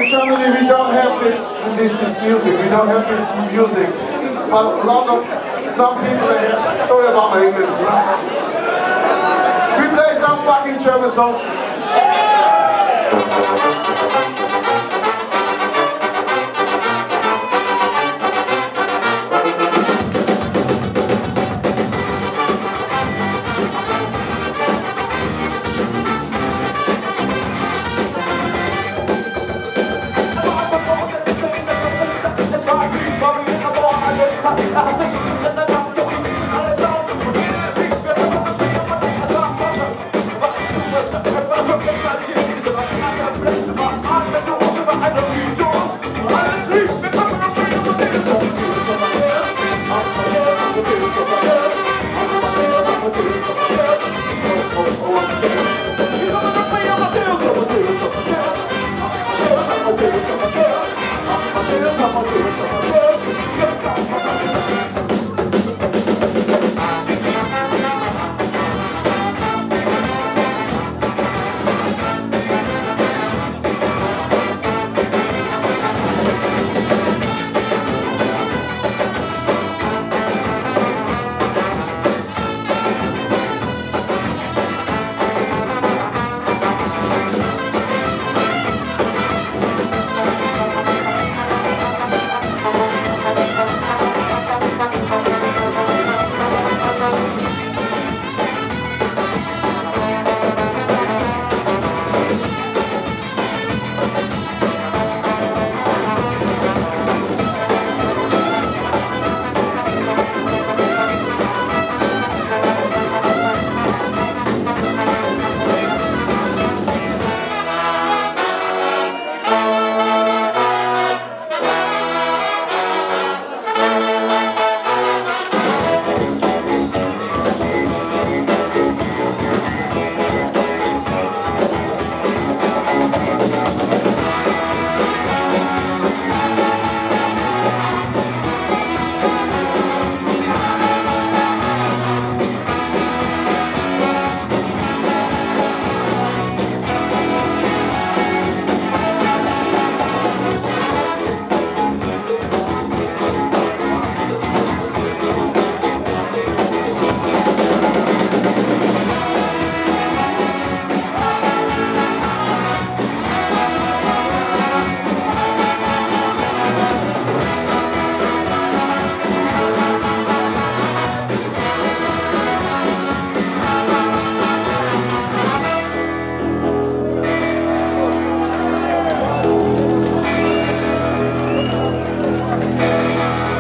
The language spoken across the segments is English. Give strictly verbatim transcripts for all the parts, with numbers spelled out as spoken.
in Germany we don't have this, this, this music, we don't have this music. But a lot of, some people they have, sorry about my English. We play some fucking German songs.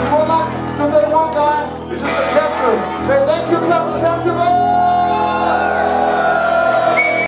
Hey, thank you, Captain Sensible!